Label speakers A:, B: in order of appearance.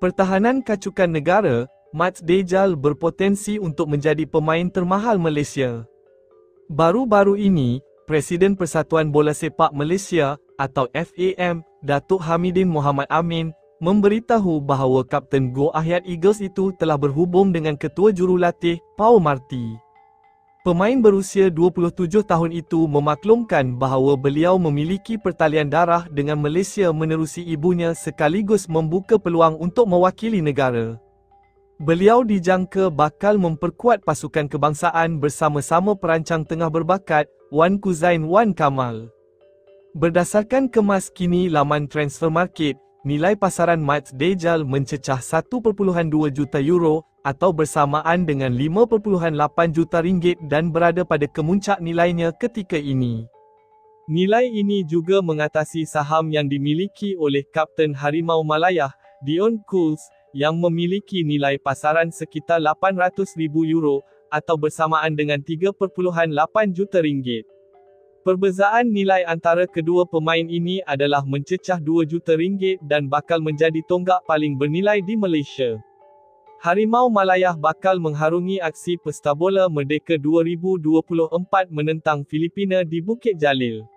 A: Pertahanan kacukan negara, Mat Dejal berpotensi untuk menjadi pemain termahal Malaysia. Baru-baru ini, Presiden Persatuan Bola Sepak Malaysia atau FAM, Datuk Hamidin Mohamad Amin, memberitahu bahawa Kapten Go Ahyat Eagles itu telah berhubung dengan Ketua Jurulatih, Pau Marty. Pemain berusia 27 tahun itu memaklumkan bahawa beliau memiliki pertalian darah dengan Malaysia menerusi ibunya sekaligus membuka peluang untuk mewakili negara. Beliau dijangka bakal memperkuat pasukan kebangsaan bersama-sama perancang tengah berbakat, Wan Kuzain Wan Kamal. Berdasarkan kemas kini laman transfer market, nilai pasaran Mat Dejal mencecah 1.2 juta euro atau bersamaan dengan 5.8 juta ringgit dan berada pada kemuncak nilainya ketika ini. Nilai ini juga mengatasi saham yang dimiliki oleh Kapten Harimau Malayah, Dion Cools, yang memiliki nilai pasaran sekitar 800,000 euro atau bersamaan dengan 3.8 juta ringgit. Perbezaan nilai antara kedua pemain ini adalah mencecah 2 juta ringgit dan bakal menjadi tonggak paling bernilai di Malaysia. Harimau Malayah bakal mengharungi aksi Pesta Bola Merdeka 2024 menentang Filipina di Bukit Jalil.